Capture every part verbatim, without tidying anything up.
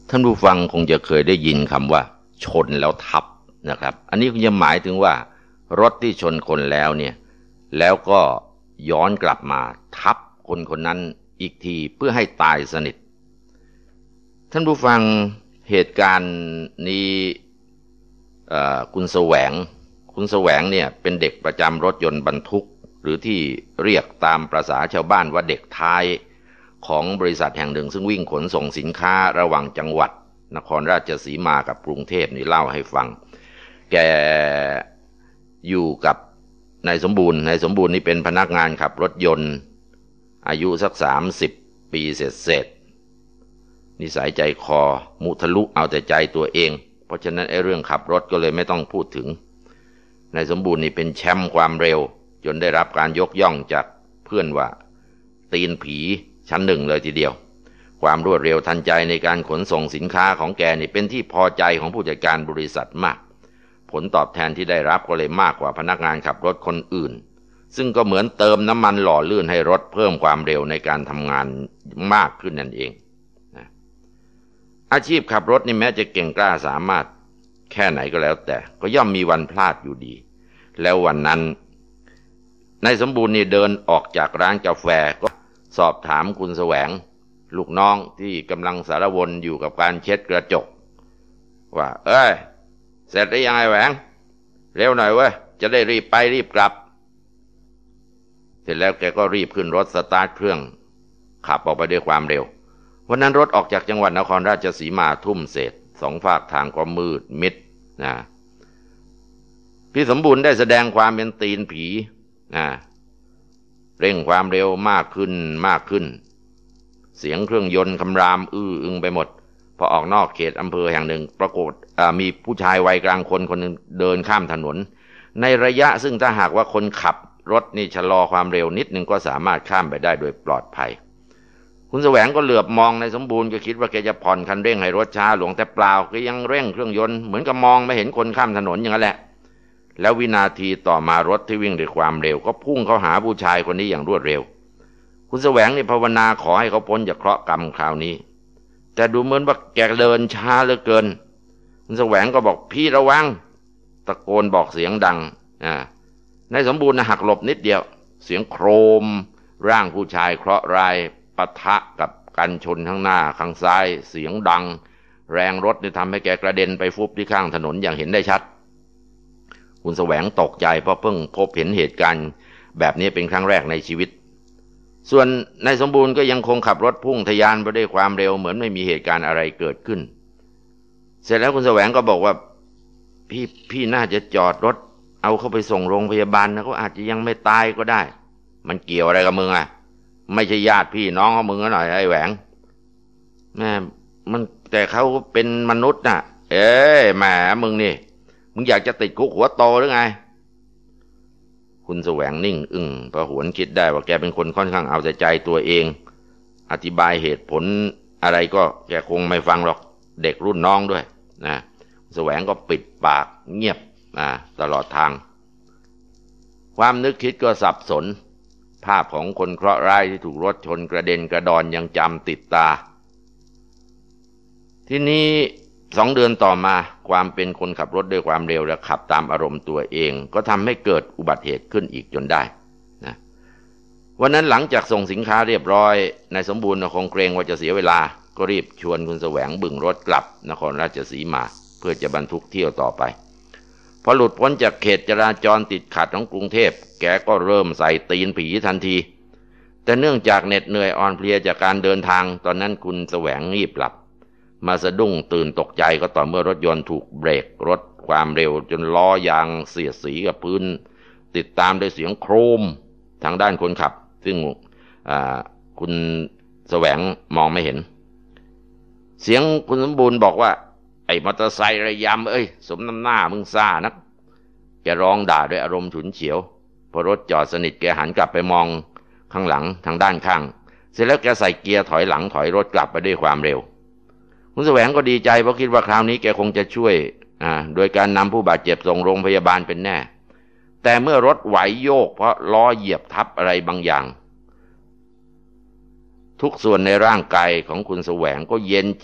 ท่านผู้ฟังคงจะเคยได้ยินคำว่าชนแล้วทับนะครับอันนี้ก็จะหมายถึงว่ารถที่ชนคนแล้วเนี่ยแล้วก็ย้อนกลับมาทับคนคนนั้นอีกทีเพื่อให้ตายสนิทท่านผู้ฟังเหตุการณ์นี้คุณแสวงคุณแสวงเนี่ยเป็นเด็กประจำรถยนต์บรรทุกหรือที่เรียกตามประษาชาวบ้านว่าเด็กท้ายของบริษัทแห่งหนึ่งซึ่งวิ่งขนส่งสินค้าระหว่างจังหวัดนครราชสีมากับกรุงเทพนี่เล่าให้ฟังแกอยู่กับนายสมบูรณ์นายสมบูรณ์นี่เป็นพนักงานขับรถยนต์อายุสักสามสิบปีเศษๆนิสัยใจคอมุทะลุเอาแต่ใจตัวเองเพราะฉะนั้นไอ้เรื่องขับรถก็เลยไม่ต้องพูดถึงนายสมบูรณ์นี่เป็นแชมป์ความเร็วจนได้รับการยกย่องจากเพื่อนว่าตีนผีชั้นหนึ่งเลยทีเดียวความรวดเร็วทันใจในการขนส่งสินค้าของแกนี่เป็นที่พอใจของผู้จัดการบริษัทมากผลตอบแทนที่ได้รับก็เลยมากกว่าพนักงานขับรถคนอื่นซึ่งก็เหมือนเติมน้ำมันหล่อลื่นให้รถเพิ่มความเร็วในการทำงานมากขึ้นนั่นเองนะอาชีพขับรถนี่แม้จะเก่งกล้าสามารถแค่ไหนก็แล้วแต่ก็ย่อมมีวันพลาดอยู่ดีแล้ววันนั้นนายสมบูรณ์นี่เดินออกจากร้านกาแฟก็สอบถามคุณแสวงลูกน้องที่กำลังสารวนอยู่กับการเช็ดกระจกว่าเอ้ยเสร็จหรือยังไงแหวงเร็วหน่อยเว้ยจะได้รีบไปรีบกลับเสร็จแล้วแกก็รีบขึ้นรถสตาร์ทเครื่องขับออกไปด้วยความเร็ววันนั้นรถออกจากจังหวัดนครราชสีมาทุ่มเศษสองฝากทางก็มืดมิดนะพี่สมบูรณ์ได้แสดงความเป็นตีนผีนะเร่งความเร็วมากขึ้นมากขึ้นเสียงเครื่องยนต์คำรามอื้ออึงไปหมดพอออกนอกเขตอำเภอแห่งหนึ่งปรากฏมีผู้ชายวัยกลางคนคนหนึ่งเดินข้ามถนนในระยะซึ่งถ้าหากว่าคนขับรถนี่ชะลอความเร็วนิดนึงก็สามารถข้ามไปได้โดยปลอดภัยคุณแสวงก็เหลือบมองในสมบูรณ์ก็คิดว่าแกจะผ่อนคันเร่งให้รถช้าหลวงแต่เปล่าก็ยังเร่งเครื่องยนต์เหมือนกับมองไม่เห็นคนข้ามถนนอย่างนั้นแหละแล้ววินาทีต่อมารถที่วิ่งด้วยความเร็วก็พุ่งเข้าหาผู้ชายคนนี้อย่างรวดเร็วคุณแสวงนี่ภาวนาขอให้เขาพ้นจากเคราะห์กรรมคราวนี้แต่ดูเหมือนว่าแกเดินช้าเหลือเกินคุณแสวงก็บอกพี่ระวังตะโกนบอกเสียงดังอ่านายสมบูรณ์หักหลบนิดเดียวเสียงโครมร่างผู้ชายเคราะห์ร้ายปะทะกับกันชนข้างหน้าข้างซ้ายเสียงดังแรงรถนี่ทำให้แกกระเด็นไปฟุบที่ข้างถนนอย่างเห็นได้ชัดคุณแสวงตกใจเพราะเพิ่งพบเห็นเหตุการณ์แบบนี้เป็นครั้งแรกในชีวิตส่วนนายสมบูรณ์ก็ยังคงขับรถพุ่งทะยานไปด้วยความเร็วเหมือนไม่มีเหตุการณ์อะไรเกิดขึ้นเสร็จแล้วคุณแสวงก็บอกว่าพี่พี่น่าจะจอดรถเอาเขาไปส่งโรงพยาบาลนะเขาอาจจะยังไม่ตายก็ได้มันเกี่ยวอะไรกับมึงอ่ะไม่ใช่ญาติพี่น้องของมึงหน่อยไอ้แหวงแม่มันแต่เขาเป็นมนุษย์น่ะเอ้ยแหมมึงนี่มึงอยากจะติดคุกหัวโตหรือไงคุณแสวงนิ่งอึ้งเพราะหวนคิดได้ว่าแกเป็นคนค่อนข้างเอาแต่ใจตัวเองอธิบายเหตุผลอะไรก็แกคงไม่ฟังหรอกเด็กรุ่นน้องด้วยนะแสวงก็ปิดปากเงียบอ่าตลอดทางความนึกคิดก็สับสนภาพของคนเคราะห์ร้ายที่ถูกรถชนกระเด็นกระดอนยังจำติดตาทีนี้สองเดือนต่อมาความเป็นคนขับรถด้วยความเร็วและขับตามอารมณ์ตัวเองก็ทำให้เกิดอุบัติเหตุขึ้นอีกจนได้นะวันนั้นหลังจากส่งสินค้าเรียบร้อยนายสมบูรณ์คงเกรงว่าจะเสียเวลาก็รีบชวนคุณแสวงบึงรถกลับนครราชสีมาเพื่อจะบรรทุกเที่ยวต่อไปพอหลุดพ้นจากเขตจราจรติดขัดของกรุงเทพแกก็เริ่มใส่ตีนผีทันทีแต่เนื่องจากเหน็ดเหนื่อยอ่อนเพลียจากการเดินทางตอนนั้นคุณแสวงรีบหลับมาสะดุ้งตื่นตกใจก็ต่อเมื่อรถยนต์ถูกเบรกรถความเร็วจนล้อยางเสียดสีกับพื้นติดตามด้วยเสียงโครมทางด้านคนขับซึ่งคุณแสวงมองไม่เห็นเสียงคุณสมบูรณ์บอกว่าไอ้มอเตอร์ไซค์ระยำเอ้ยสมน้ำหน้ามึงซ่านักแกร้องด่าด้วยอารมณ์ฉุนเฉียวพอรถจอดสนิทแกหันกลับไปมองข้างหลังทางด้านข้างเสร็จแล้วแกใส่เกียร์ถอยหลังถอยรถกลับไปด้วยความเร็วคุณแสวงก็ดีใจเพราะคิดว่าคราวนี้แกคงจะช่วยอ่าโดยการนำผู้บาดเจ็บส่งโรงพยาบาลเป็นแน่แต่เมื่อรถไหวโยกเพราะล้อเหยียบทับอะไรบางอย่างทุกส่วนในร่างกายของคุณแสวงก็เย็นเจี๊ยบ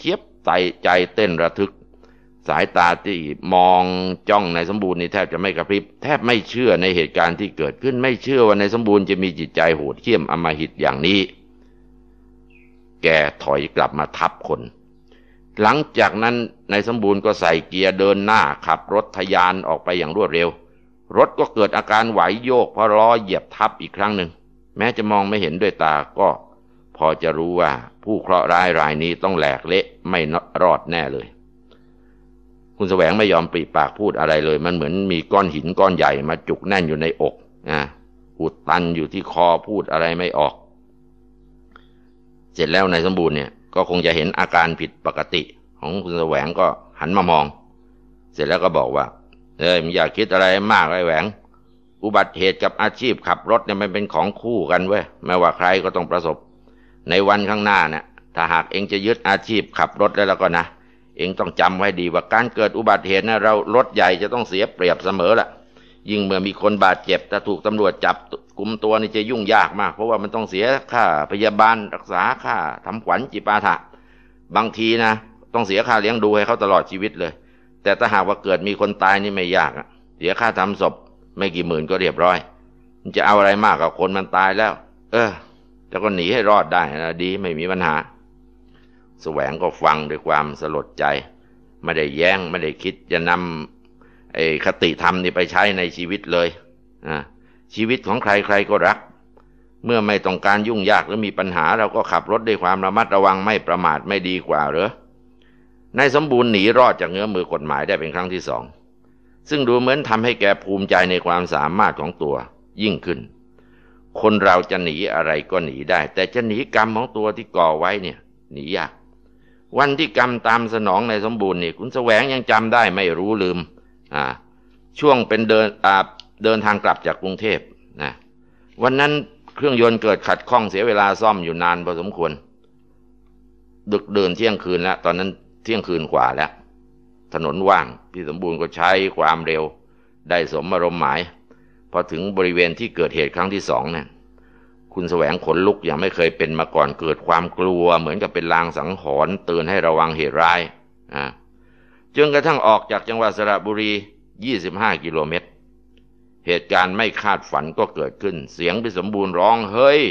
ใจใจเต้นระทึกสายตาที่มองจ้องนายสมบูรณ์นี่แทบจะไม่กระพริบแทบไม่เชื่อในเหตุการณ์ที่เกิดขึ้นไม่เชื่อว่านายสมบูรณ์จะมีจิตใจโหดเหี้ยมอำมหิตอย่างนี้แกถอยกลับมาทับคนหลังจากนั้นนายสมบูรณ์ก็ใส่เกียร์เดินหน้าขับรถทะยานออกไปอย่างรวดเร็วรถก็เกิดอาการไหวโยกเพราะล้อเหยียบทับอีกครั้งหนึ่งแม้จะมองไม่เห็นด้วยตาก็พอจะรู้ว่าผู้เคราะห์ร้ายรายนี้ต้องแหลกเละไม่รอดแน่เลยคุณแสวงไม่ยอมปริปากพูดอะไรเลยมันเหมือนมีก้อนหินก้อนใหญ่มาจุกแน่นอยู่ในอกอ่ะอุดตันอยู่ที่คอพูดอะไรไม่ออกเสร็จแล้วนายสมบูรณ์เนี่ยก็คงจะเห็นอาการผิดปกติของคุณแสวงก็หันมามองเสร็จแล้วก็บอกว่าเอ้ยมึงอย่าคิดอะไรมากเลยแหวงอุบัติเหตุกับอาชีพขับรถเนี่ยมันเป็นของคู่กันเว้ยไม่ว่าใครก็ต้องประสบในวันข้างหน้าเนี่ยถ้าหากเองจะยึดอาชีพขับรถได้แล้วก็นะเองต้องจำไว้ดีว่าการเกิดอุบัติเหตุนะเรารถใหญ่จะต้องเสียเปรียบเสมอละยิ่งเมื่อมีคนบาดเจ็บถ้าถูกตำรวจจับกุมตัวนี่จะยุ่งยากมากเพราะว่ามันต้องเสียค่าพยาบาลรักษาค่าทำขวัญจิปาถะบางทีนะต้องเสียค่าเลี้ยงดูให้เขาตลอดชีวิตเลยแต่ถ้าหากว่าเกิดมีคนตายนี่ไม่ยากอะเสียค่าทำศพไม่กี่หมื่นก็เรียบร้อยมันจะเอาอะไรมากกับคนมันตายแล้วเออแต่ก็หนีให้รอดได้นะดีไม่มีปัญหาแสวงก็ฟังด้วยความสลดใจไม่ได้แย้งไม่ได้คิดจะนำไอ้คติธรรมนี่ไปใช้ในชีวิตเลยอ่าชีวิตของใครใครก็รักเมื่อไม่ต้องการยุ่งยากหรือมีปัญหาเราก็ขับรถด้วยความระมัดระวังไม่ประมาทไม่ดีกว่าเหรอนายสมบูรณ์หนีรอดจากเงื้อมือกฎหมายได้เป็นครั้งที่สองซึ่งดูเหมือนทำให้แกภูมิใจในความสามารถของตัวยิ่งขึ้นคนเราจะหนีอะไรก็หนีได้แต่จะหนีกรรมของตัวที่ก่อไว้เนี่ยหนียากวันที่กรรมตามสนองนายสมบูรณ์นี่คุณแสวงยังจำได้ไม่รู้ลืมอ่าช่วงเป็นเดินอ่าเดินทางกลับจากกรุงเทพนะวันนั้นเครื่องยนต์เกิดขัดข้องเสียเวลาซ่อมอยู่นานพอสมควรดึกเดินเที่ยงคืนแล้วตอนนั้นเที่ยงคืนกว่าแล้วถนนว่างพี่สมบูรณ์ก็ใช้ความเร็วได้สมอารมณ์หมายพอถึงบริเวณที่เกิดเหตุครั้งที่สองเนี่ยคุณแสวงขนลุกอย่างไม่เคยเป็นมาก่อนเกิดความกลัวเหมือนกับเป็นลางสังหรณ์เตือนให้ระวังเหตุร้ายอ่าจนกระทั่งออกจากจังหวัดสระบุรียี่สิบห้ากิโลเมตรเหตุการณ์ไม่คาดฝันก็เกิดขึ้นเสียงพี่สมบูรณ์ร้องเฮ้ย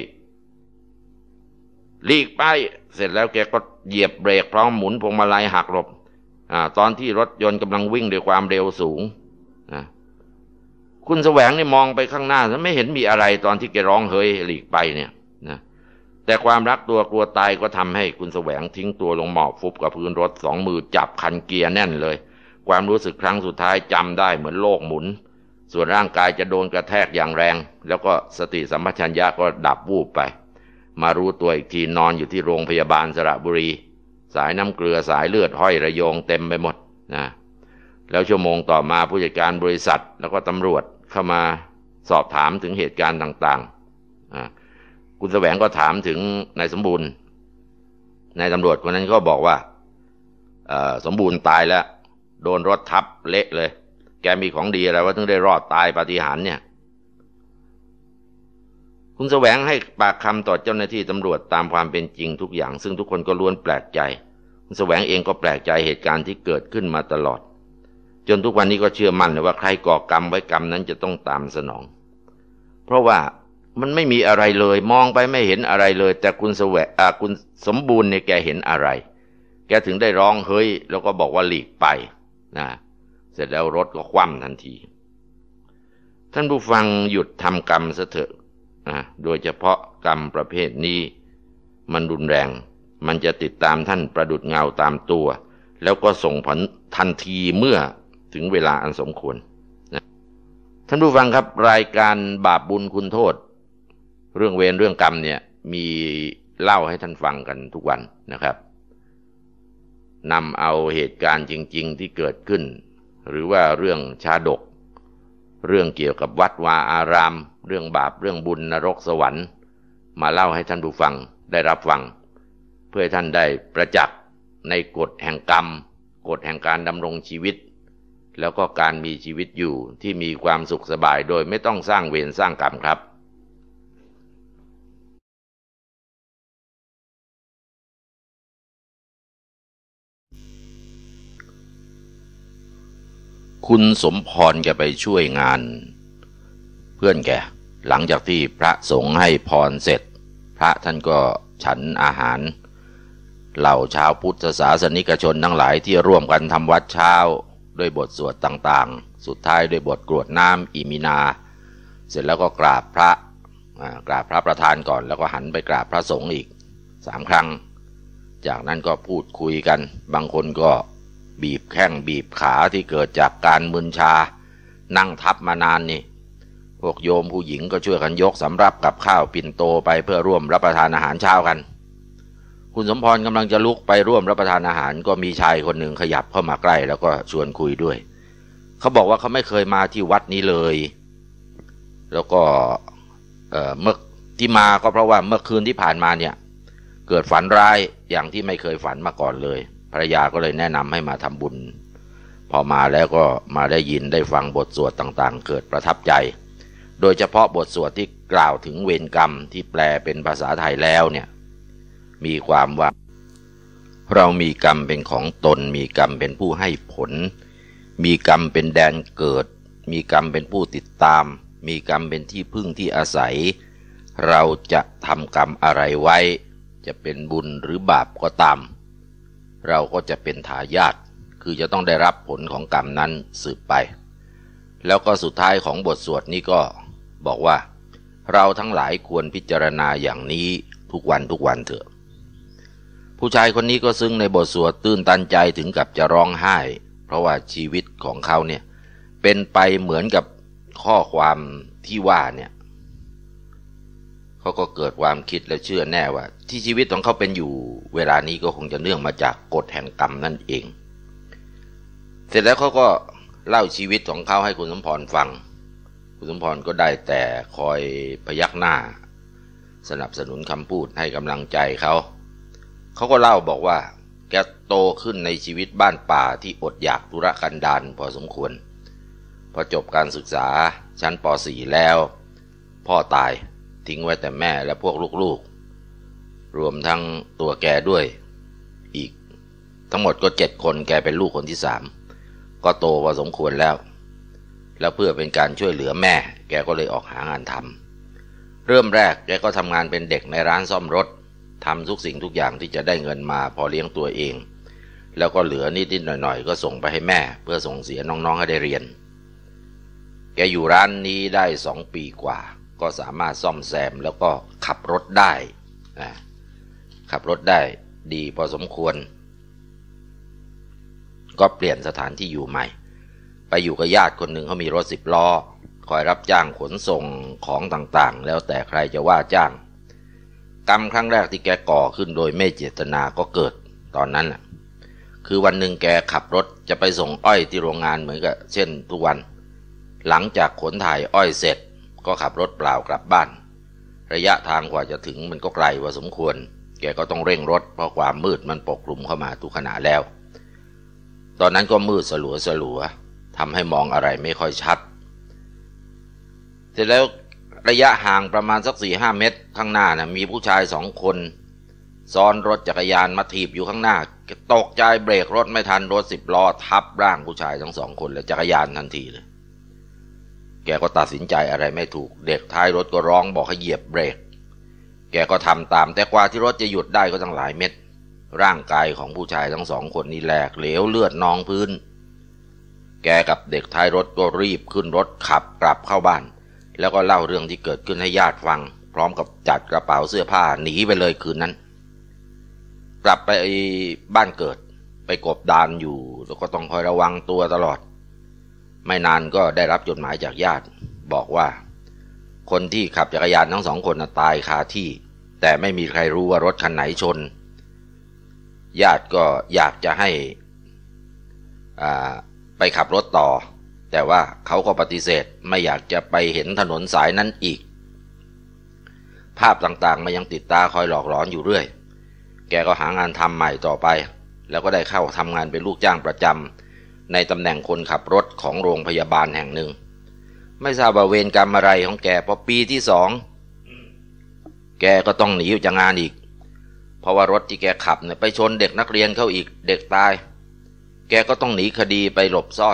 หลีกไปเสร็จแล้วแกก็เหยียบเบรกพร้อมหมุนพวงมาลัยหักหลบอ่าตอนที่รถยนต์กำลังวิ่งด้วยความเร็วสูงนะคุณแสวงนี่มองไปข้างหน้าแล้วไม่เห็นมีอะไรตอนที่แกร้องเฮ้ยหลีกไปเนี่ยนะแต่ความรักตัวกลัวตายก็ทำให้คุณแสวงทิ้งตัวลงหมอบฟุบกับพื้นรถสองมือจับคันเกียร์แน่นเลยความรู้สึกครั้งสุดท้ายจำได้เหมือนโลกหมุนส่วนร่างกายจะโดนกระแทกอย่างแรงแล้วก็สติสัมปชัญญะก็ดับวูบไปมารู้ตัวอีกทีนอนอยู่ที่โรงพยาบาลสระบุรีสายน้ำเกลือสายเลือดห้อยระโยงเต็มไปหมดนะแล้วชั่วโมงต่อมาผู้จัดการบริษัทแล้วก็ตำรวจเข้ามาสอบถามถึงเหตุการณ์ต่างๆคุณแสวงก็ถามถึงนายสมบูรณ์นายตำรวจคนนั้นก็บอกว่าสมบูรณ์ตายแล้วโดนรถทับเละเลยแกมีของดีอะไรว่าถึงได้รอดตายปาฏิหาริย์เนี่ยคุณแสวงให้ปากคำต่อเจ้าหน้าที่ตำรวจตามความเป็นจริงทุกอย่างซึ่งทุกคนก็ล้วนแปลกใจคุณแสวงเองก็แปลกใจเหตุการณ์ที่เกิดขึ้นมาตลอดจนทุกวันนี้ก็เชื่อมั่นเลยว่าใครก่อกรรมไว้กรรมนั้นจะต้องตามสนองเพราะว่ามันไม่มีอะไรเลยมองไปไม่เห็นอะไรเลยแต่คุณแสวงอ่าคุณสมบูรณ์เนี่ยแกเห็นอะไรแกถึงได้ร้องเฮ้ยแล้วก็บอกว่าหลีกไปนะเสร็จแล้วรถก็คว่ำทันทีท่านผู้ฟังหยุดทำกรรมซะเถอะนะโดยเฉพาะกรรมประเภทนี้มันรุนแรงมันจะติดตามท่านประดุจเงาตามตัวแล้วก็ส่งผลทันทีเมื่อถึงเวลาอันสมควรนะท่านผู้ฟังครับรายการบาปบุญคุณโทษเรื่องเวรเรื่องกรรมเนี่ยมีเล่าให้ท่านฟังกันทุกวันนะครับนำเอาเหตุการณ์จริงๆที่เกิดขึ้นหรือว่าเรื่องชาดกเรื่องเกี่ยวกับวัดวาอารามเรื่องบาปเรื่องบุญนรกสวรรค์มาเล่าให้ท่านผู้ฟังได้รับฟังเพื่อให้ท่านได้ประจักษ์ในกฎแห่งกรรมกฎแห่งการดำรงชีวิตแล้วก็การมีชีวิตอยู่ที่มีความสุขสบายโดยไม่ต้องสร้างเวรสร้างกรรมครับคุณสมพรแกไปช่วยงานเพื่อนแกหลังจากที่พระสงฆ์ให้พรเสร็จพระท่านก็ฉันอาหารเหล่าชาวพุทธศาสนิกชนทั้งหลายที่ร่วมกันทำวัดเช้าด้วยบทสวดต่างๆสุดท้ายด้วยบทกรวดน้ำอิมินาเสร็จแล้วก็กราบพระกราบพระประธานก่อนแล้วก็หันไปกราบพระสงฆ์อีกสามครั้งจากนั้นก็พูดคุยกันบางคนก็บีบแข้งบีบขาที่เกิดจากการมึนชานั่งทับมานานนี่พวกโยมผู้หญิงก็ช่วยกันยกสำรับกับข้าวปิ่นโตไปเพื่อร่วมรับประทานอาหารเช้ากันคุณสมพรกำลังจะลุกไปร่วมรับประทานอาหารก็มีชายคนหนึ่งขยับเข้ามาใกล้แล้วก็ชวนคุยด้วยเขาบอกว่าเขาไม่เคยมาที่วัดนี้เลยแล้วก็เอ่อเมื่อที่มาก็เพราะว่าเมื่อคืนที่ผ่านมาเนี่ยเกิดฝันร้ายอย่างที่ไม่เคยฝันมาก่อนเลยภรรยาก็เลยแนะนำให้มาทำบุญพอมาแล้วก็มาได้ยินได้ฟังบทสวดต่างๆเกิดประทับใจโดยเฉพาะบทสวดที่กล่าวถึงเวรกรรมที่แปลเป็นภาษาไทยแล้วเนี่ยมีความว่าเรามีกรรมเป็นของตนมีกรรมเป็นผู้ให้ผลมีกรรมเป็นแดนเกิดมีกรรมเป็นผู้ติดตามมีกรรมเป็นที่พึ่งที่อาศัยเราจะทำกรรมอะไรไว้จะเป็นบุญหรือบาปก็ตามเราก็จะเป็นทายาทคือจะต้องได้รับผลของกรรมนั้นสืบไปแล้วก็สุดท้ายของบทสวดนี้ก็บอกว่าเราทั้งหลายควรพิจารณาอย่างนี้ทุกวันทุกวันเถอะผู้ชายคนนี้ก็ซึ้งในบทสวดตื้นตันใจถึงกับจะร้องไห้เพราะว่าชีวิตของเขาเนี่ยเป็นไปเหมือนกับข้อความที่ว่าเนี่ยเขาก็เกิดความคิดและเชื่อแน่ว่าที่ชีวิตของเขาเป็นอยู่เวลานี้ก็คงจะเนื่องมาจากกฎแห่งกรรมนั่นเองเสร็จแล้วเขาก็เล่าชีวิตของเขาให้คุณสมพรฟังคุณสมพรก็ได้แต่คอยพยักหน้าสนับสนุนคำพูดให้กำลังใจเขาเขาก็เล่าบอกว่าแกโตขึ้นในชีวิตบ้านป่าที่อดอยากทุรกันดารพอสมควรพอจบการศึกษาชั้นป .สี่ แล้วพ่อตายทิ้งไว้แต่แม่และพวกลูกๆรวมทั้งตัวแกด้วยอีกทั้งหมดก็เจ็ดคนแกเป็นลูกคนที่สามก็โตพอสมควรแล้วแล้วเพื่อเป็นการช่วยเหลือแม่แกก็เลยออกหางานทำเริ่มแรกแกก็ทำงานเป็นเด็กในร้านซ่อมรถทำทุกสิ่งทุกอย่างที่จะได้เงินมาพอเลี้ยงตัวเองแล้วก็เหลือนิดๆหน่อยๆก็ส่งไปให้แม่เพื่อส่งเสียน้องๆให้ได้เรียนแกอยู่ร้านนี้ได้สองปีกว่าก็สามารถซ่อมแซมแล้วก็ขับรถได้นะขับรถได้ดีพอสมควรก็เปลี่ยนสถานที่อยู่ใหม่ไปอยู่กับญาติคนหนึ่งเขามีรถสิบล้อคอยรับจ้างขนส่งของต่างๆแล้วแต่ใครจะว่าจ้างกรรมครั้งแรกที่แกก่อขึ้นโดยไม่เจตนาก็เกิดตอนนั้นแหละคือวันหนึ่งแกขับรถจะไปส่งอ้อยที่โรงงานเหมือนกับเช่นทุกวันหลังจากขนถ่ายอ้อยเสร็จก็ขับรถเปล่ากลับบ้านระยะทางกว่าจะถึงมันก็ไกลพอสมควรแกก็ต้องเร่งรถเพราะความมืดมันปกคลุมเข้ามาทุกขณะแล้วตอนนั้นก็มืดสลัวสลัวทำให้มองอะไรไม่ค่อยชัดเสร็จแล้วระยะห่างประมาณสักสี่ห้าเมตรข้างหน้านะมีผู้ชายสองคนซ้อนรถจักรยานมาถีบอยู่ข้างหน้าตกใจเบรกรถไม่ทันรถสิบล้อทับร่างผู้ชายทั้งสองคนและจักรยานทันทีเลยแกก็ตัดสินใจอะไรไม่ถูกเด็กท้ายรถก็ร้องบอกให้เหยียบเบรกแกก็ทำตามแต่กว่าที่รถจะหยุดได้ก็ตั้งหลายเมตรร่างกายของผู้ชายทั้งสองคนนี้แหลกเหลวเลือดนองพื้นแกกับเด็กท้ายรถก็รีบขึ้นรถขับกลับเข้าบ้านแล้วก็เล่าเรื่องที่เกิดขึ้นให้ญาติฟังพร้อมกับจัดกระเป๋าเสื้อผ้าหนีไปเลยคืนนั้นกลับไปบ้านเกิดไปกบดานอยู่แล้วก็ต้องคอยระวังตัวตลอดไม่นานก็ได้รับจดหมายจากญาติบอกว่าคนที่ขับจักรยานทั้งสองคนตายคาที่แต่ไม่มีใครรู้ว่ารถคันไหนชนญาติก็อยากจะให้อ่าไปขับรถต่อแต่ว่าเขาก็ปฏิเสธไม่อยากจะไปเห็นถนนสายนั้นอีกภาพต่างๆมันยังติดตาคอยหลอกหลอนอยู่เรื่อยแกก็หางานทำใหม่ต่อไปแล้วก็ได้เข้าทำงานเป็นลูกจ้างประจำในตำแหน่งคนขับรถของโรงพยาบาลแห่งหนึ่งไม่ทราบว่าเวรกรรมอะไรของแกพอปีที่สองแกก็ต้องหนีจากงานอีกเพราะว่ารถที่แกขับเนี่ยไปชนเด็กนักเรียนเข้าอีกเด็กตายแกก็ต้องหนีคดีไปหลบซ่อน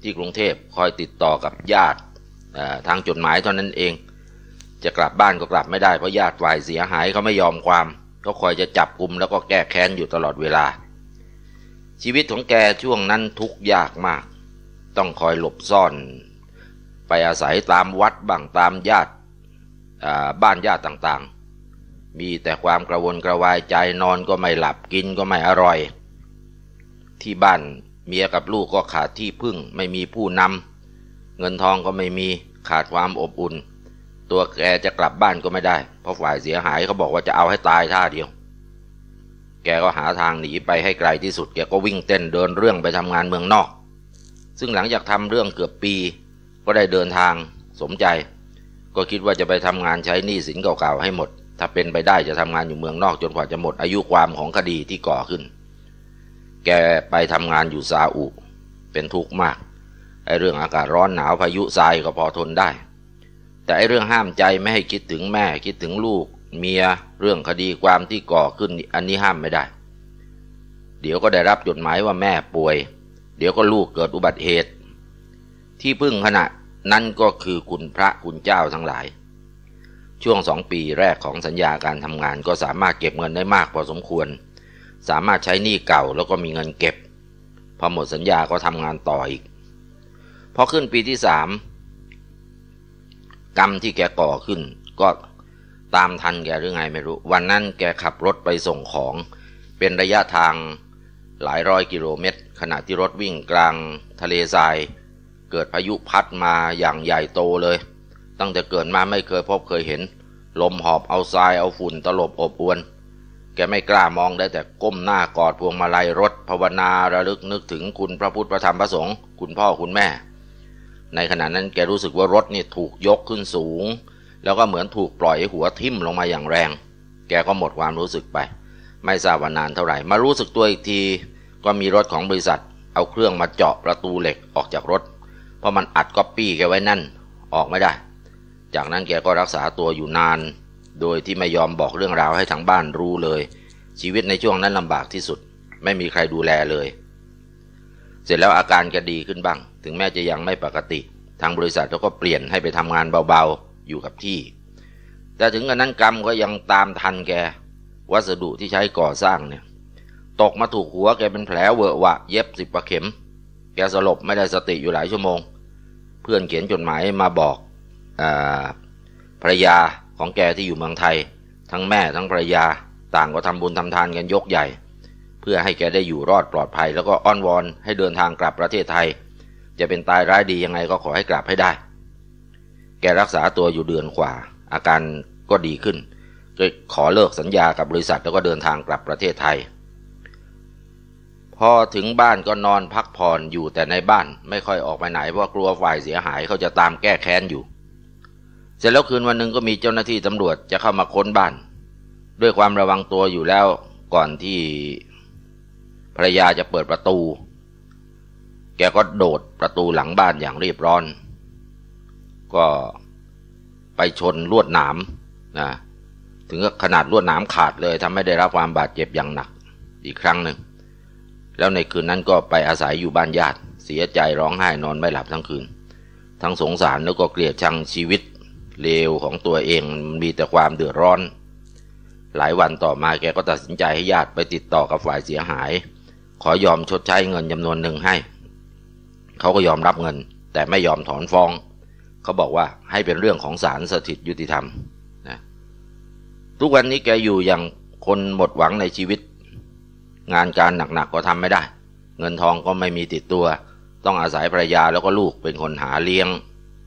ที่กรุงเทพคอยติดต่อกับญาติทางจดหมายเท่านั้นเองจะกลับบ้านก็กลับไม่ได้เพราะญาติฝ่ายเสียหายเขาไม่ยอมความก็คอยจะจับกุมแล้วก็แก้แค้นอยู่ตลอดเวลาชีวิตของแกช่วงนั้นทุกข์ยากมากต้องคอยหลบซ่อนไปอาศัยตามวัดบ้างตามญาติบ้านญาติต่างๆมีแต่ความกระวนกระวายใจนอนก็ไม่หลับกินก็ไม่อร่อยที่บ้านเมียกับลูกก็ขาดที่พึ่งไม่มีผู้นำเงินทองก็ไม่มีขาดความอบอุ่นตัวแกจะกลับบ้านก็ไม่ได้เพราะฝ่ายเสียหายเขาบอกว่าจะเอาให้ตายท่าเดียวแกก็หาทางหนีไปให้ไกลที่สุดแกก็วิ่งเต้นเดินเรื่องไปทำงานเมืองนอกซึ่งหลังจากทำเรื่องเกือบปีก็ได้เดินทางสมใจก็คิดว่าจะไปทำงานใช้หนี้สินเก่าๆให้หมดถ้าเป็นไปได้จะทำงานอยู่เมืองนอกจนกว่าจะหมดอายุความของคดีที่ก่อขึ้นแกไปทำงานอยู่ซาอุเป็นทุกข์มากไอ้เรื่องอากาศร้อนหนาวพายุทรายก็พอทนได้แต่ไอ้เรื่องห้ามใจไม่ให้คิดถึงแม่คิดถึงลูกเมียเรื่องคดีความที่ก่อขึ้นอันนี้ห้ามไม่ได้เดี๋ยวก็ได้รับจดหมายว่าแม่ป่วยเดี๋ยวก็ลูกเกิดอุบัติเหตุที่พึ่งขณะนั้นก็คือคุณพระคุณเจ้าทั้งหลายช่วงสองปีแรกของสัญญาการทำงานก็สามารถเก็บเงินได้มากพอสมควรสามารถใช้หนี้เก่าแล้วก็มีเงินเก็บพอหมดสัญญาก็ทำงานต่ออีกพอขึ้นปีที่สามกรรมที่แกก่อขึ้นก็ตามทันแกหรือไงไม่รู้วันนั้นแกขับรถไปส่งของเป็นระยะทางหลายร้อยกิโลเมตรขณะที่รถวิ่งกลางทะเลทรายเกิดพายุพัดมาอย่างใหญ่โตเลยตั้งแต่เกิดมาไม่เคยพบเคยเห็นลมหอบเอาทรายเอาฝุ่นตลบอบอวนแกไม่กล้ามองได้แต่ก้มหน้ากอดพวงมาลัยรถภาวนาระลึกนึกถึงคุณพระพุทธพระธรรมพระสงฆ์คุณพ่อคุณแม่ในขณะนั้นแกรู้สึกว่ารถนี่ถูกยกขึ้นสูงแล้วก็เหมือนถูกปล่อยหัวทิ่มลงมาอย่างแรงแกก็หมดความรู้สึกไปไม่ทราบว่านานเท่าไหร่มารู้สึกตัวอีกทีก็มีรถของบริษัทเอาเครื่องมาเจาะประตูเหล็กออกจากรถเพราะมันอัดก๊อปปี้แกไว้นั่นออกไม่ได้จากนั้นแกก็รักษาตัวอยู่นานโดยที่ไม่ยอมบอกเรื่องราวให้ทางบ้านรู้เลยชีวิตในช่วงนั้นลำบากที่สุดไม่มีใครดูแลเลยเสร็จแล้วอาการแกดีขึ้นบ้างถึงแม้จะยังไม่ปกติทางบริษัทเขาก็เปลี่ยนให้ไปทำงานเบาๆอยู่กับที่แต่ถึงกระนั้นกรรมก็ยังตามทันแกวัสดุที่ใช้ก่อสร้างเนี่ยตกมาถูกหัวแกเป็นแผลเวอะหวะเย็บสิบกว่าเข็มแกสลบไม่ได้สติอยู่หลายชั่วโมงเพื่อนเขียนจดหมายมาบอกอ่าภรรยาของแกที่อยู่เมืองไทยทั้งแม่ทั้งภรรยาต่างก็ทำบุญทำทานกันยกใหญ่เพื่อให้แกได้อยู่รอดปลอดภัยแล้วก็อ้อนวอนให้เดินทางกลับประเทศไทยจะเป็นตายร้ายดียังไงก็ขอให้กลับให้ได้แกรักษาตัวอยู่เดือนกว่าอาการก็ดีขึ้นก็ขอเลิกสัญญากับบริษัทแล้วก็เดินทางกลับประเทศไทยพอถึงบ้านก็นอนพักผ่อนอยู่แต่ในบ้านไม่ค่อยออกไปไหนเพราะกลัวฝ่ายเสียหายเขาจะตามแก้แค้นอยู่เสร็จแล้วคืนวันหนึ่งก็มีเจ้าหน้าที่ตำรวจจะเข้ามาค้นบ้านด้วยความระวังตัวอยู่แล้วก่อนที่ภรรยาจะเปิดประตูแกก็โดดประตูหลังบ้านอย่างรีบร้อนก็ไปชนลวดหนามนะถึงกับขนาดลวดหนามขาดเลยทำให้ได้รับความบาดเจ็บอย่างหนักอีกครั้งหนึ่งแล้วในคืนนั้นก็ไปอาศัยอยู่บ้านญาติเสียใจร้องไห้นอนไม่หลับทั้งคืนทั้งสงสารแล้วก็เกลียดชังชีวิตเลวของตัวเองมีแต่ความเดือดร้อนหลายวันต่อมาแกก็ตัดสินใจให้ญาติไปติดต่อกับฝ่ายเสียหายขอยอมชดใช้เงินจำนวนหนึ่งให้เขาก็ยอมรับเงินแต่ไม่ยอมถอนฟ้องเขาบอกว่าให้เป็นเรื่องของศาลสถิตยุติธรรมนะทุกวันนี้แกอยู่อย่างคนหมดหวังในชีวิตงานการหนักๆก็ทำไม่ได้เงินทองก็ไม่มีติดตัวต้องอาศัยภรรยาแล้วก็ลูกเป็นคนหาเลี้ยง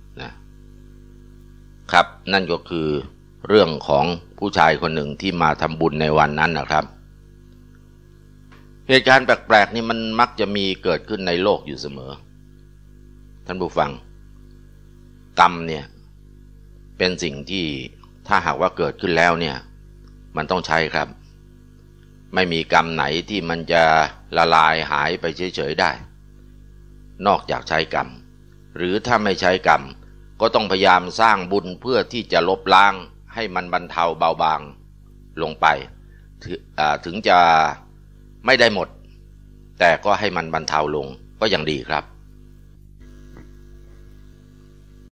นะครับนั่นก็คือเรื่องของผู้ชายคนหนึ่งที่มาทำบุญในวันนั้นนะครับเหตุการณ์แปลกๆนี่มันมักจะมีเกิดขึ้นในโลกอยู่เสมอท่านผู้ฟังกรรมเนี่ยเป็นสิ่งที่ถ้าหากว่าเกิดขึ้นแล้วเนี่ยมันต้องใช้ครับไม่มีกรรมไหนที่มันจะละลายหายไปเฉยๆได้นอกจากใช้กรรมหรือถ้าไม่ใช้กรรมก็ต้องพยายามสร้างบุญเพื่อที่จะลบล้างให้มันบรรเทาเบาบางลงไปถึงจะไม่ได้หมดแต่ก็ให้มันบรรเทาลงก็ยังดีครับ